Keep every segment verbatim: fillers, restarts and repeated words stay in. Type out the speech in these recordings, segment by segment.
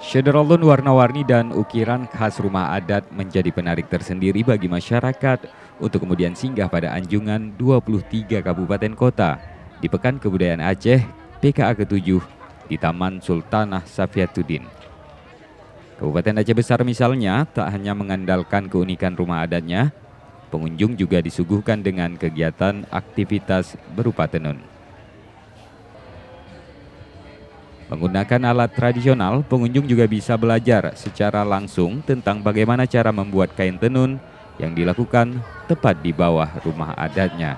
Syederolun warna-warni dan ukiran khas rumah adat menjadi penarik tersendiri bagi masyarakat untuk kemudian singgah pada anjungan dua puluh tiga kabupaten kota di Pekan Kebudayaan Aceh P K A ketujuh di Taman Sultanah Safiatuddin. Kabupaten Aceh Besar misalnya tak hanya mengandalkan keunikan rumah adatnya, pengunjung juga disuguhkan dengan kegiatan aktivitas berupa tenun. Menggunakan alat tradisional, pengunjung juga bisa belajar secara langsung tentang bagaimana cara membuat kain tenun yang dilakukan tepat di bawah rumah adatnya.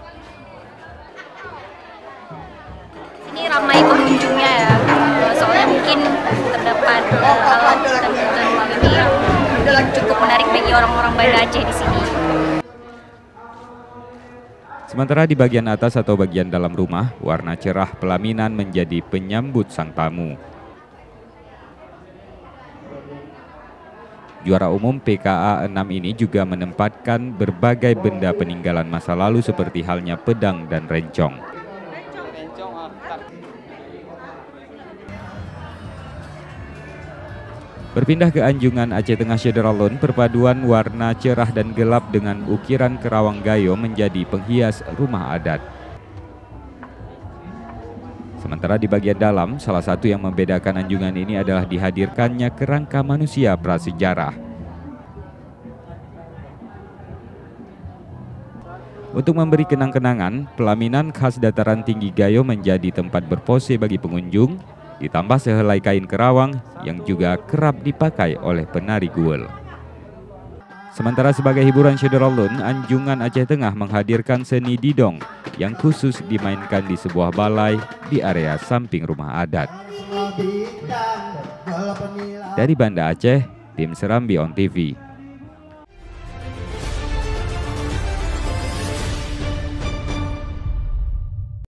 Ini ramai pengunjungnya ya, soalnya mungkin terdapat alat tenun ini yang cukup menarik bagi orang-orang Banda Aceh di sini. Sementara di bagian atas atau bagian dalam rumah, warna cerah pelaminan menjadi penyambut sang tamu. Juara umum P K A enam ini juga menempatkan berbagai benda peninggalan masa lalu seperti halnya pedang dan rencong. Berpindah ke anjungan Aceh Tengah Syederolun, perpaduan warna cerah dan gelap dengan ukiran kerawang gayo menjadi penghias rumah adat. Sementara di bagian dalam, salah satu yang membedakan anjungan ini adalah dihadirkannya kerangka manusia prasejarah. Untuk memberi kenang-kenangan, pelaminan khas dataran tinggi gayo menjadi tempat berpose bagi pengunjung, ditambah sehelai kain kerawang yang juga kerap dipakai oleh penari guel. Sementara sebagai hiburan Syederolun, anjungan Aceh Tengah menghadirkan seni didong yang khusus dimainkan di sebuah balai di area samping rumah adat. Dari Banda Aceh, tim Serambi On T V.